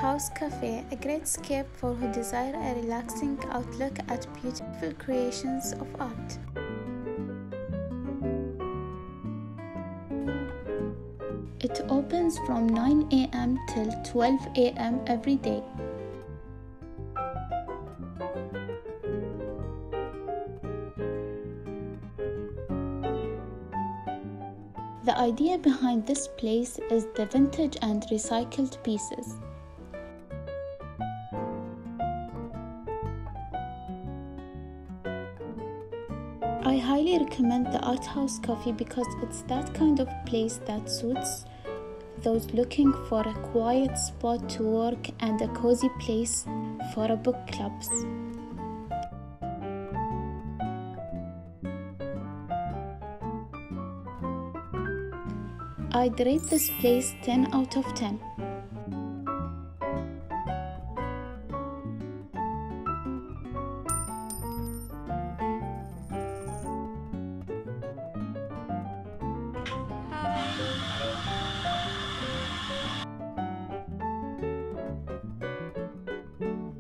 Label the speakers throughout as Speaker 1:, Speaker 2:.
Speaker 1: House Café, a great escape for who desire a relaxing outlook at beautiful creations of art. It opens from 9 a.m. till 12 a.m. every day. The idea behind this place is the vintage and recycled pieces. I highly recommend the Art House Coffee because it's that kind of place that suits those looking for a quiet spot to work and a cozy place for a book clubs. I'd rate this place 10 out of 10.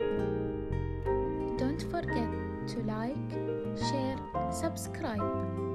Speaker 1: Don't forget to like, share, subscribe.